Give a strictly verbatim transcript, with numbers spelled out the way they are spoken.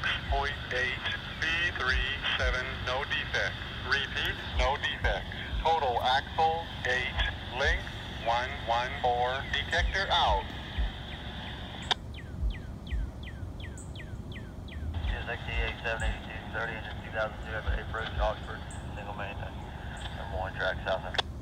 point eight, B three seven, no defect. Repeat, no defect. Total axle eight, length one one four, detector out. X T A seven eighty-two thirty, engine two thousand two, approach Oxford, single main, number one track south.